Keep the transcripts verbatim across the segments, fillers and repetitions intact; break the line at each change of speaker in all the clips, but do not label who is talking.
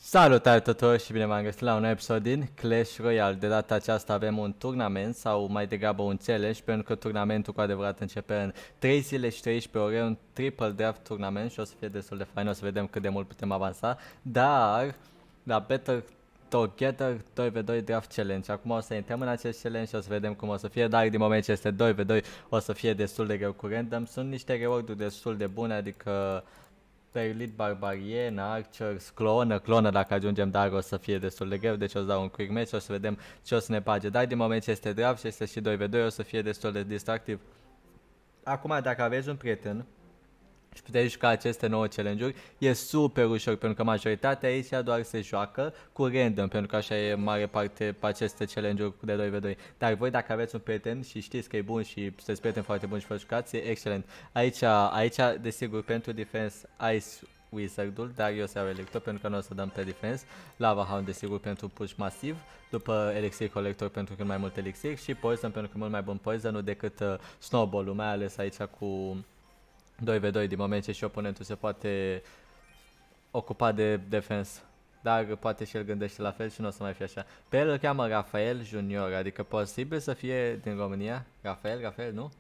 Salutare tuturor și bine v-am găsit la un episod din Clash Royale. De data aceasta avem un turnament sau mai degrabă un challenge, pentru că turnamentul cu adevărat începe în trei zile și treisprezece ore, un triple draft turnament și o să fie destul de fain, o să vedem cât de mult putem avansa. Dar la Better Together doi v doi Draft Challenge. Acum o să intrăm în acest challenge și o să vedem cum o să fie, dar din moment ce este doi v doi o să fie destul de greu cu random. Sunt niște reward-uri destul de bune, adică Elite Barbarian, Archers, clonă, clonă dacă ajungem, dar o să fie destul de greu, deci o să dau un quick match, o să vedem ce o să ne bage, dar din moment ce este draft și este și doi v doi o să fie destul de distractiv. Acum dacă aveți un prieten și puteți juca aceste nouă challenge-uri, e super ușor, pentru că majoritatea aici doar se joacă cu random, pentru că așa e mare parte pe aceste challenge-uri de doi v doi. Dar voi dacă aveți un prieten și știți că e bun și sunteți prieteni foarte buni și vă jucați, e excelent. Aici, aici desigur pentru defense Ice Wizard-ul, dar eu să iau Electro pentru că nu o să dăm pe defense. Lava Hound desigur pentru push masiv, după Elixir Collector pentru că mai mult elixir și Poison pentru că mult mai bun poison-ul decât uh, Snowball-ul, mai ales aici cu doi v doi, din moment ce și oponentul se poate ocupa de defense. Dar poate și el gândește la fel și nu o să mai fie așa. Pe el îl cheamă Rafael Junior, adică posibil să fie din România. Rafael, Rafael, nu?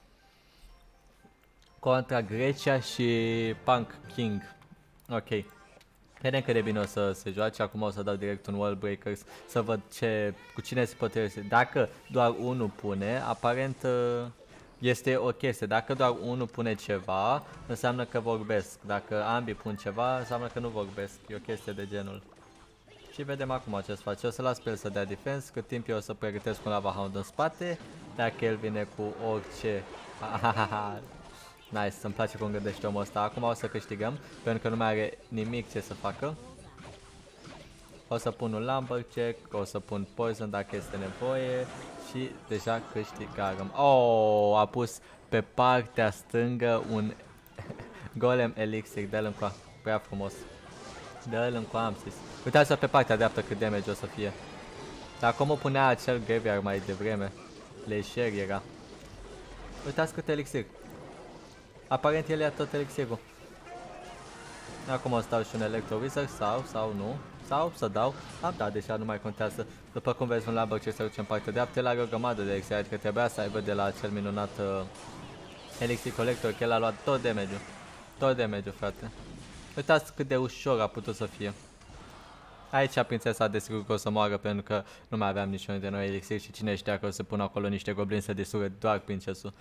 Contra Grecia și Punk King. Ok. Vedem cât de bine o să se joace. Acum o să dau direct un Wall Breakers să văd ce, cu cine se poate. Dacă doar unul pune, aparent este o chestie. Dacă doar unul pune ceva, înseamnă că vorbesc. Dacă ambii pun ceva, înseamnă că nu vorbesc. E o chestie de genul. Și vedem acum ce să face. O să las pe el să dea defense, cât timp eu o să pregătesc un Lava Hound în spate. Dacă el vine cu orice. Nice, îmi place cum gândește omul ăsta. Acum o să câștigăm, pentru că nu mai are nimic ce să facă. O să pun un Lumberjack, o să pun Poison dacă este nevoie și deja câștigăm. Oh, a pus pe partea stângă un Golem Elixir, dă-l încoa, prea frumos. Dă-l încoa, am zis. Uitați-vă pe partea dreaptă cât damage o să fie. Dar cum o punea acel Graveyard mai devreme, lejer era. Uitați cât elixir. Aparent el ia tot elixirul. Acum o să dau și un Electro Wizard sau, sau nu. Sau să dau, am dat, deja nu mai contează. După cum vezi un Lumberjack se duce în partea dreaptă, el are o grămadă de elixir, adică trebuia să aibă de la acel minunat uh, Elixir Collector, că el a luat tot damage-ul. Tot damage-ul, frate. Uitați cât de ușor a putut să fie. Aici prințesa desigur că o să moară pentru că nu mai aveam niciunul de noi elixir și cine știa că o să pună acolo niște goblini să distrugă doar princesul.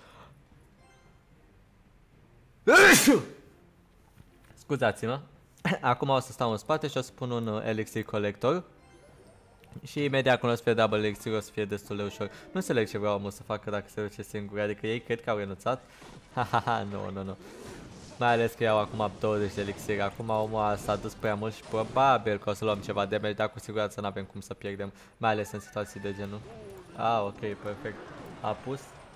Scuzați-mă. Acum o să stau în spate și o să pun un uh, Elixir Collector. Și imediat când o să fie double elixir o să fie destul de ușor. Nu înțeleg ce vreau omul să facă dacă se duce singur, adică ei cred că au renunțat. Hahaha, nu, nu, nu. Mai ales că iau acum douăzeci de elixir. Acum omul s-a dus prea mult și probabil că o să luăm ceva damage, dar cu siguranță nu avem cum să pierdem. Mai ales în situații de genul. Ah, ok, perfect. A pus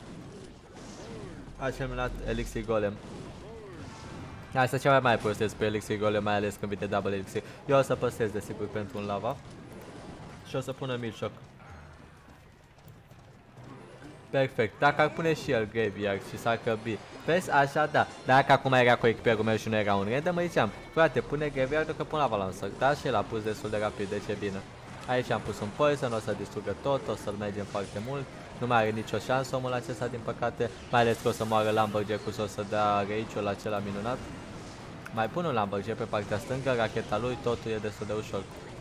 acel minunat Elixir Golem. Asta cea mai mai prostesc pe Elixir Golem, mai ales când vine double elixir. Eu o să păstrez desigur pentru un lava. Și o să pună Milshock. Perfect. Dacă ar pune și el Graveyard și s-ar căbi. Vezi? Așa da. Dacă acum era cu echipierul meu și nu era un random, îi ziceam, frate, pune Graveyard că pun Avalancer. Da, și el a pus destul de rapid, deci e bine. Aici am pus un Poison, o să distrugă tot, o să-l mergem foarte mult. Nu mai are nicio șansă omul acesta, din păcate. Mai ales că o să moară Lumberjack-ul și o să dea rage-ul acela minunat. Mai pun un Lumberjack pe partea stângă, racheta lui, totul e destul de ușor.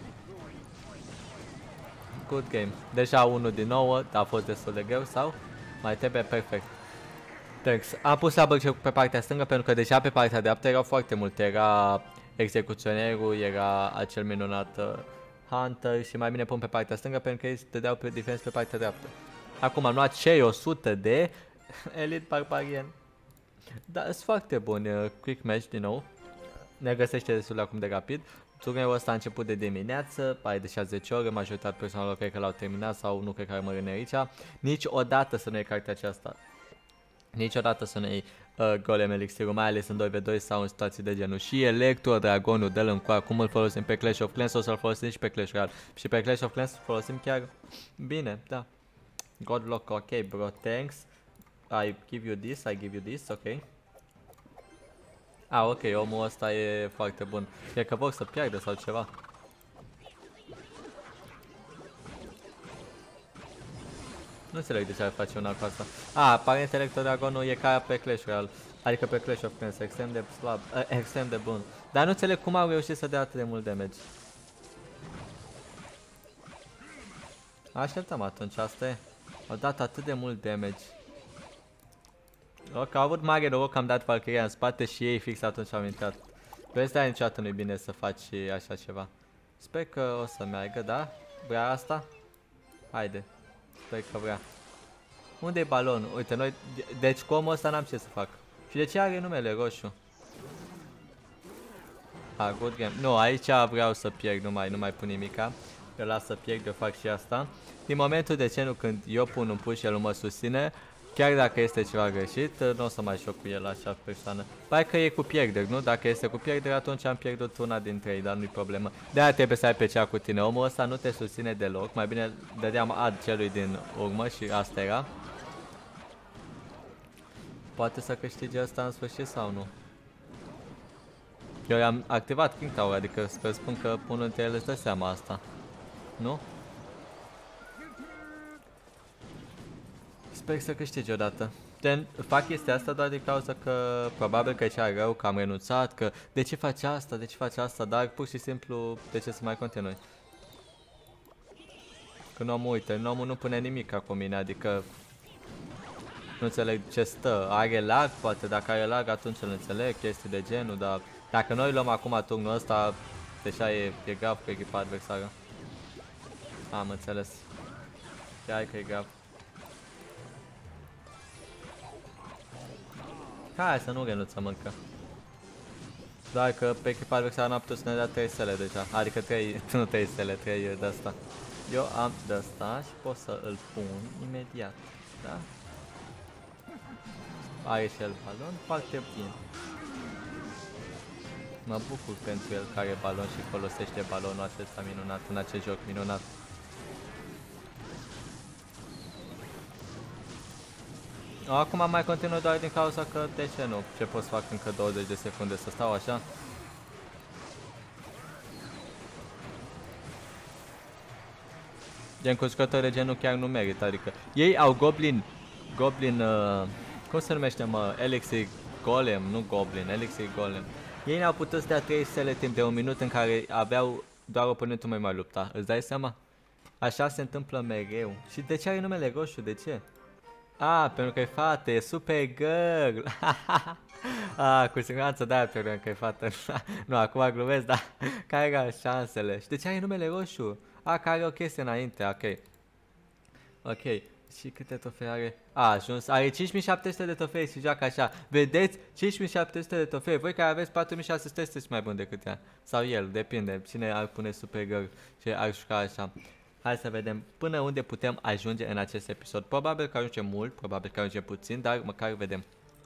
Good game. Deja unul din nouă, dar a fost destul de greu sau? Mai trebuie perfect. Thanks. Am pus Lumberjack pe partea stângă pentru că deja pe partea dreaptă erau foarte multe. Era execuționerul, era acel minunat uh, Hunter și mai bine pun pe partea stângă pentru că ei te dădeau pe defense pe partea dreaptă. Acum am luat cei o sută de Elite Barbarian. Dar sunt foarte buni. Uh, quick match din nou. Ne găsește destul de acum de rapid. Turneul ăsta a început de dimineață, ai de șaizeci ore, majoritatea persoanelor cred că l-au terminat sau nu cred că rămân aici. Niciodată să nu iei cartea aceasta. Niciodată să nu iei uh, Golem Elixirul, mai ales în doi v doi sau în situații de genul. Și Electro Dragonul, dă-l încoa, cum îl folosim pe Clash of Clans, o să-l folosim și pe Clash Royale. Și pe Clash of Clans folosim chiar bine, da. Godlock, ok bro, thanks. I give you this, I give you this, ok. Ah, ok, omul ăsta e foarte bun. Cred că vor să piardă sau ceva. Nu înțeleg de ce ar face una cu asta. A, aparent Electrodragonul e ca pe Clash Royale. Adică pe Clash of Clans, extrem de slab, uh, extrem de bun. Dar nu înțeleg cum au reușit să dea atât de mult damage. Așteptăm atunci, asta e. Au dat atât de mult damage. Că au avut mare noroc că am dat Valkyria în spate și ei fix atunci au intrat. Pe ăsta niciodată nu-i bine să faci așa ceva. Sper că o să meargă, da? Vrea asta? Haide. Sper că vrea. Unde e balonul? Uite, noi... Deci cu omul ăsta n-am ce să fac. Și de ce are numele roșu? Ah, good game. Nu, aici vreau să pierd, nu mai, nu mai pun nimica. Eu las să pierd, eu fac și asta. Din momentul de ce nu, când eu pun un push și el nu mă susține, chiar dacă este ceva greșit, nu o să mai joc cu el așa persoană. Pai că e cu pierderi, nu? Dacă este cu pierderi, atunci am pierdut una dintre ei, dar nu-i problemă. De-aia trebuie să ai pe cea cu tine. Omul ăsta nu te susține deloc. Mai bine dădeam ad celui din urmă și asta era. Poate să câștige asta în sfârșit sau nu? Eu am activat King Tower, adică sper spun că unul dintre ele își dă seama asta. Nu? Sper să câștige odată. Ten, fac chestia asta doar din cauza că probabil că e rău, că am renunțat, că de ce faci asta, de ce faci asta, dar pur și simplu de ce să mai continui. Când omul, uite, omul nu pune nimic ca cu mine, adică nu înțeleg ce stă. Are lag, poate dacă are lag atunci îl înțeleg, chestii de genul, dar dacă noi luăm acum turnul ăsta, deja e, e grav cu echipa adversară. Am înțeles. Chiar că e grav. Hai să nu renunțăm încă. Doar că pe echipa adversară n-a putut să ne dea trei stele deja. Adică trei, nu trei stele, trei de asta. Eu am de asta și pot să îl pun imediat. Da? Are și el balon, foarte bine. Mă bucur pentru el că are balon și folosește balonul acesta minunat în acest joc minunat. Acum am mai continuă doar din cauza că de ce nu? Ce pot să fac încă douăzeci de secunde să stau așa? Gen cuțcători de genul chiar nu merită, adică ei au Goblin, Goblin, uh, cum se numește mă, Elixir Golem, nu Goblin, Elixir Golem. Ei n-au putut să dea trei stele timp de un minut în care aveau doar oponentul mai mai lupta, îți dai seama? Așa se întâmplă mereu. Și de ce are numele roșu, de ce? Ah, pentru că e fată, e super girl. Ah, cu siguranță de-aia pentru că e fată. Nu, acum glumesc, dar care erau șansele? Și de ce are numele roșu? Ah, care are o chestie înainte, ok. Ok, și câte trofei are? A, ajuns, are cinci mii șapte sute de trofei și joacă așa. Vedeți? cinci mii șapte sute de trofei, voi care aveți patru mii șase sute sunteți mai buni decât ea. Sau el, depinde, cine ar pune super girl și ar juca așa. Hai să vedem până unde putem ajunge în acest episod. Probabil că ajunge mult, probabil că ajunge puțin, dar măcar vedem.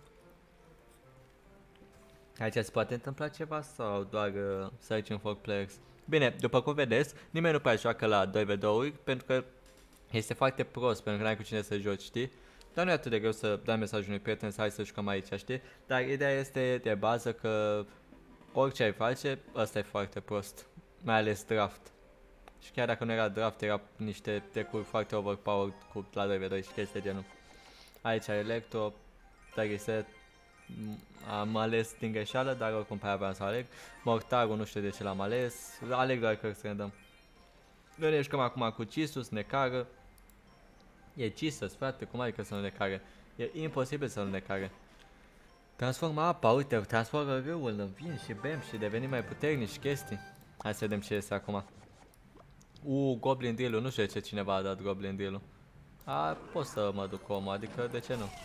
Aici se poate întâmpla ceva sau doar uh, searching for players? Bine, după cum vedeți, nimeni nu prea joacă la doi v doi-uri pentru că este foarte prost, pentru că n-ai cu cine să joci, știi? Dar nu e atât de greu să dai mesajul unui prieten să hai să jucăm aici, știi? Dar ideea este de bază că orice ai face, ăsta e foarte prost, mai ales draft. Și chiar dacă nu era draft, era niște decuri foarte overpowered cu la doi v doi și chestii de genul. Aici are Electro, reset, am ales din greșeală, dar oricum pe aia vreau să aleg. Mortarul nu știu de ce l-am ales, aleg doar că random. Noi ne jucăm acum cu Cisus, ne cară. E Cisus, frate, cum adică să nu ne care? E imposibil să nu ne care. Transformă apa, uite, transformă râul în vin și bem și devenim mai puternici și chestii. Hai să vedem ce este acum. Uuu, Goblin Drill-ul, nu știu de ce cineva a dat Goblin Drill-ul. A, pot să mă duc cu omul, adică de ce nu?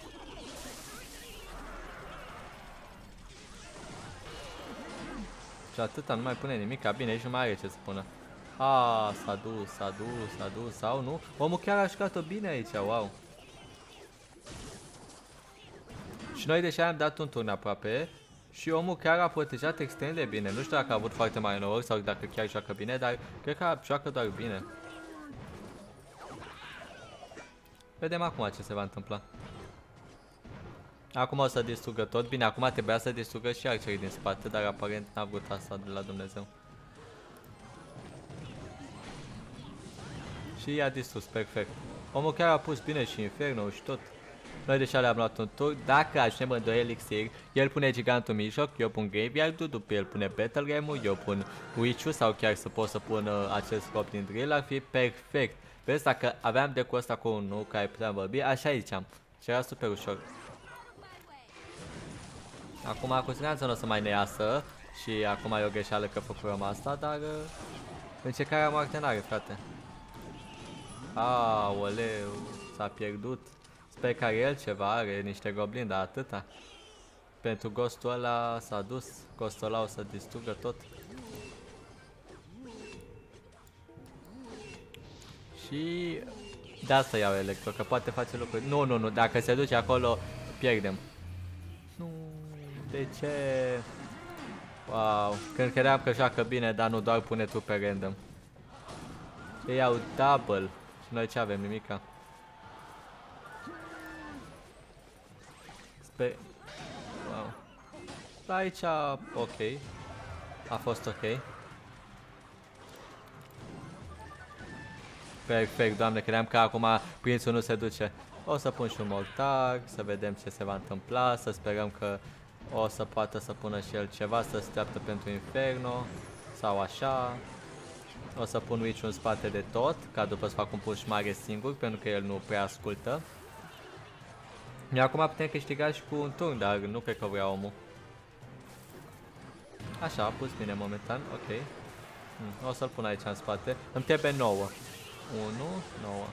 Și atâta, nu mai pune nimic, bine, aici nu mai are ce să spună. A, s-a dus, s-a dus, s-a dus, sau nu? Omul chiar a jucat-o bine aici, wow. Și noi deja am dat un turn aproape. Și omul chiar a protejat extrem de bine. Nu știu dacă a avut foarte mare noroc sau dacă chiar joacă bine, dar cred că joacă doar bine. Vedem acum ce se va întâmpla. Acum o să distrugă tot. Bine, acum trebuia să distrugă și archerii din spate, dar aparent n-a vrut asta de la Dumnezeu. Și i-a distrus, perfect. Omul chiar a pus bine și Inferno și tot. Noi deja le-am luat un tur. Dacă ajungem în doi elixir, el pune gigantul în mijloc, eu pun Graveyard-ul, după el pune Battlegram-ul, eu pun Witch-ul sau chiar să pot să pun uh, acest Goblin Drill, ar fi perfect. Vezi, dacă aveam decul ăsta cu unul care puteam vorbi, așa ziceam. Și era super ușor. Acum cu siguranță nu o să mai ne iasă și acum e o greșeală că făcurăm asta, dar uh, încercarea moarte n-are, frate. Aoleu, s-a pierdut. Sper că are el ceva, are niște goblini, dar atâta. Pentru ghostul ăla s-a dus, ghostul ăla o să distrugă tot. Și de asta iau Electro, că poate face lucruri. Nu, nu, nu, dacă se duce acolo, pierdem. Nu, de ce? Wow, când credeam că joacă bine, dar nu, doar pune trupe random. Ei iau double. Și noi ce avem, nimica? Sper... Wow. Da, aici, ok. A fost ok. Perfect, doamne, credeam că acum prințul nu se duce. O să pun și un mortar, să vedem ce se va întâmpla, să sperăm că o să poată să pună și el ceva, să steaptă pentru Inferno, sau așa. O să pun Witch în spate de tot, ca după să fac un push mare singur, pentru că el nu prea ascultă. Iar acum putem câștiga și cu un turn, dar nu cred că vrea omul. Așa, a pus bine momentan, ok. Hmm, o să-l pun aici în spate. Îmi trebuie nouă. unu, nouă.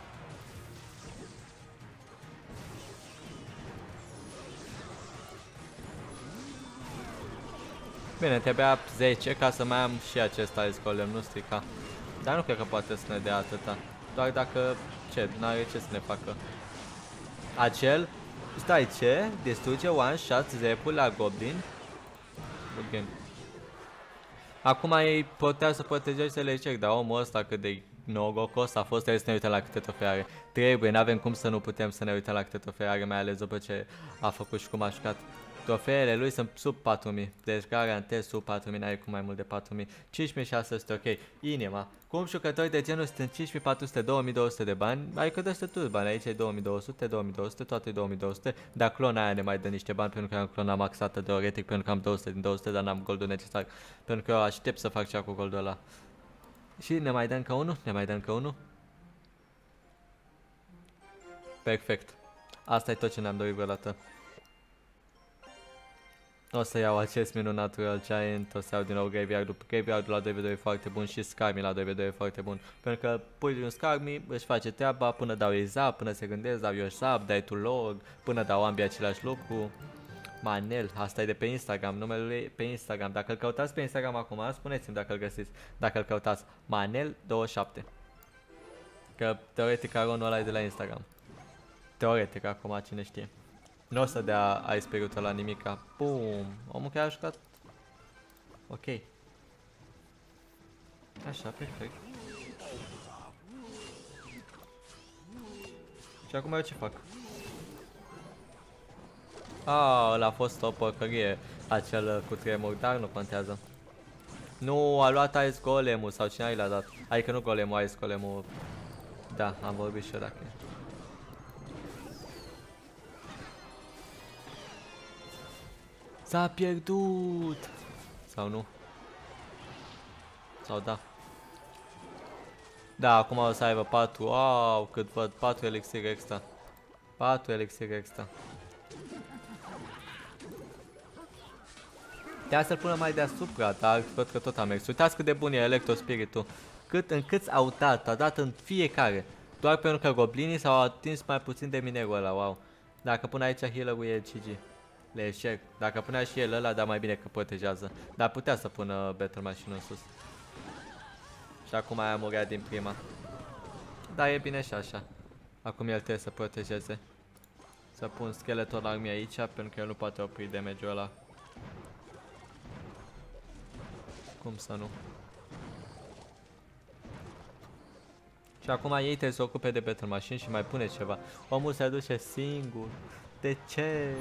Bine, trebuia zece ca să mai am și acest Ice Golem, nu strica. Dar nu cred că poate să ne dea atâta. Doar dacă, ce, n-are ce să ne facă. Acel, stai, ce? Distruge one shot zepul la Goblin. Good game. Acum ei putea să protejeze să le cer, dar omul ăsta cât de norocos a fost, trebuie să ne uităm la câte trofee are. Trebuie, n-avem cum să nu putem să ne uităm la câte trofee are, mai ales după ce a făcut și cum a jucat. Trofeele lui sunt sub patru mii, deci garantez sub patru mii, n-ai cu mai mult de patru mii. cinci mii șase sute, ok. Inima. Cum jucători de genul sunt cinci mii patru sute, două mii două sute de bani, adică dă toți bani, aici e două mii două sute, două mii două sute, toate două mii două sute, dar clona aia ne mai dă niște bani pentru că am clona maxată teoretic, pentru că am două sute din două sute, dar n-am goldul necesar, pentru că eu aștept să fac cea cu goldul ăla. Și ne mai dă încă unul? Ne mai dă încă unul? Perfect. Asta e tot ce ne-am dorit vreodată. O să iau acest minunat Royal Giant, o să iau din nou Graveyard-ul. Graveyard-ul la doi v doi e foarte bun și Skarmy la doi v doi e foarte bun. Pentru că pui un Skarmy, își face treaba până dau ei zap, până se gândesc, dau eu zap, dai tu log, până dau ambii același lucru. Manel, asta e de pe Instagram, numele lui pe Instagram. Dacă îl căutați pe Instagram acum, spuneți-mi dacă îl găsiți. Dacă îl căutați, Manel douăzeci și șapte. Că teoretic aronul ăla e de la Instagram. Teoretic, acum cine știe. Nu o să dea Ice Spirit-ul la nimica. Bum! Omul chiar a jucat. Ok. Așa, perfect. Și acum eu ce fac? Ah, ăla a fost o porcărie, acel cu tremur, dar nu contează. Nu, a luat Ice Golem-ul sau cine l-a dat? Adică nu Golem-ul, Ice Golem-ul. Da, am vorbit și eu dacă e. S-a pierdut! Sau nu? Sau da? Da, acum o să aibă patru. Wow, cât văd, patru elixiri extra. patru elixiri extra. Trebuia să-l pună mai deasupra, dar văd că tot am mers. Uitați cât de bun e Electro Spirit-ul. Cât în câți au dat, a dat în fiecare. Doar pentru că goblinii s-au atins mai puțin de minerul ăla, wow. Dacă pun aici healer-ul e G G. Le eșec. Dacă punea și el ăla, dar mai bine că protejează. Dar putea să pună Battle Machine în sus. Și acum aia murea din prima. Dar e bine și așa. Acum el trebuie să protejeze. Să pun Skeleton Army aici, pentru că el nu poate opri damage-ul ăla. Cum să nu? Și acum ei trebuie să ocupe de Battle Machine și mai pune ceva. Omul se duce singur. De ce?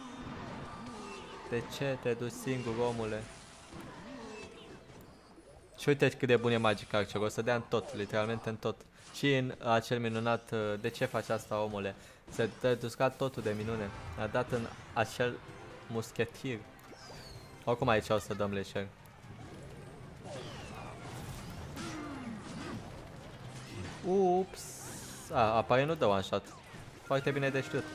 De ce te duci singur, omule? Și uite cât de bun e Magic Archer, o să dea în tot, literalmente în tot. Și în acel minunat, de ce faci asta, omule? Se te dusca totul de minune. A dat în acel muschetir. Oricum aici o să dăm leșer. Ups. A, apare nu dă one shot. Foarte bine de știut.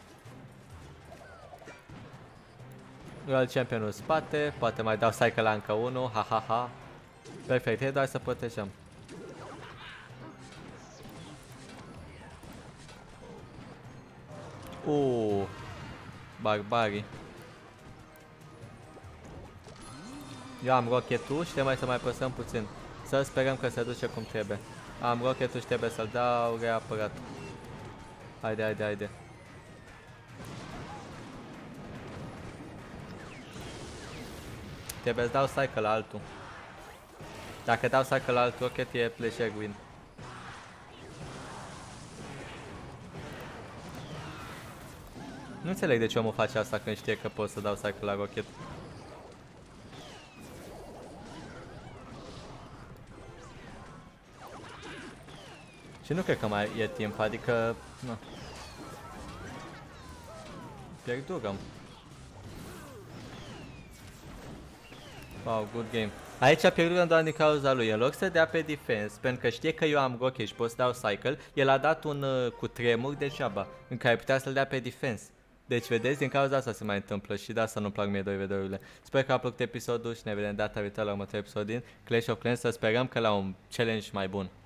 Royal Champion în spate, poate mai dau cycle la încă unul, ha ha ha. Perfect, e doar să protejăm. Uuu, barbarii. Eu am rochetul și trebuie să mai păsăm puțin. Să sperăm că se duce cum trebuie. Am rochetul și trebuie să-l dau reapărat. Haide, haide, haide. Trebuie să dau cycle la altul. Dacă dau cycle la alt rocket e pleasure win. Nu înțeleg de ce omul face asta când știe că pot să dau cycle la rocket. Și nu cred că mai e timp, adică... Nu. Pierdurăm. Wow, good game. Aici pierdurăm doar din cauza lui. În loc să dea pe defense, pentru că știe că eu am rocket și pot să dau cycle, el a dat un uh, cu tremur degeaba, în care putea să-l dea pe defense. Deci, vedeți, din cauza asta se mai întâmplă și de asta nu-mi plac mie doi videourile. Sper că a plăcut episodul și ne vedem data viitoare la următorul episod din Clash of Clans, să sperăm că la un challenge mai bun.